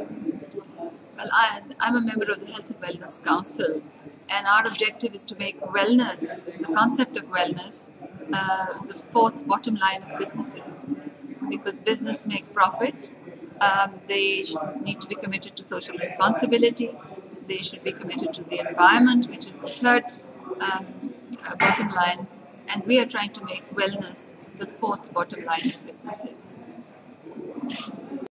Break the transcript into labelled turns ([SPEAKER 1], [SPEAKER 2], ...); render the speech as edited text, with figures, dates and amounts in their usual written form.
[SPEAKER 1] Well, I'm a member of the Health and Wellness Council, and our objective is to make wellness, the concept of wellness, the fourth bottom line of businesses. Because business make profit, they need to be committed to social responsibility. They should be committed to the environment, which is the third bottom line. And we are trying to make wellness the fourth bottom line of businesses.